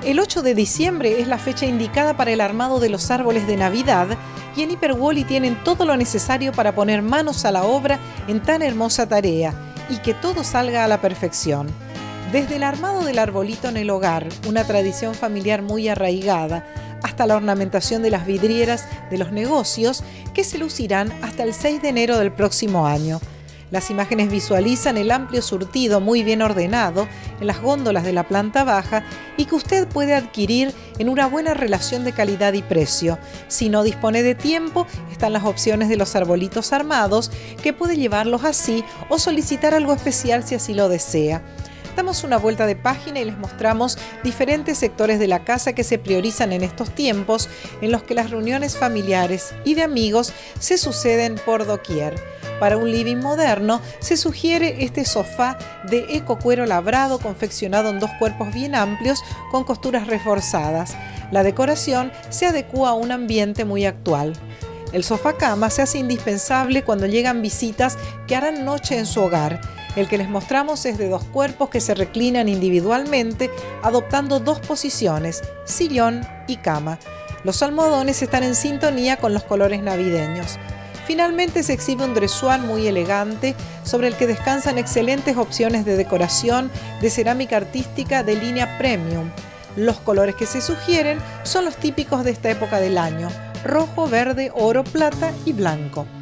El 8 de diciembre es la fecha indicada para el armado de los árboles de Navidad y en Hiperwally tienen todo lo necesario para poner manos a la obra en tan hermosa tarea y que todo salga a la perfección. Desde el armado del arbolito en el hogar, una tradición familiar muy arraigada, hasta la ornamentación de las vidrieras de los negocios que se lucirán hasta el 6 de enero del próximo año. Las imágenes visualizan el amplio surtido muy bien ordenado en las góndolas de la planta baja y que usted puede adquirir en una buena relación de calidad y precio. Si no dispone de tiempo, están las opciones de los arbolitos armados, que puede llevarlos así o solicitar algo especial si así lo desea. Damos una vuelta de página y les mostramos diferentes sectores de la casa que se priorizan en estos tiempos, en los que las reuniones familiares y de amigos se suceden por doquier. Para un living moderno se sugiere este sofá de ecocuero labrado confeccionado en 2 cuerpos bien amplios con costuras reforzadas. La decoración se adecúa a un ambiente muy actual. El sofá cama se hace indispensable cuando llegan visitas que harán noche en su hogar. El que les mostramos es de 2 cuerpos que se reclinan individualmente, adoptando 2 posiciones, sillón y cama. Los almohadones están en sintonía con los colores navideños. Finalmente se exhibe un dressuar muy elegante sobre el que descansan excelentes opciones de decoración de cerámica artística de línea premium. Los colores que se sugieren son los típicos de esta época del año: rojo, verde, oro, plata y blanco.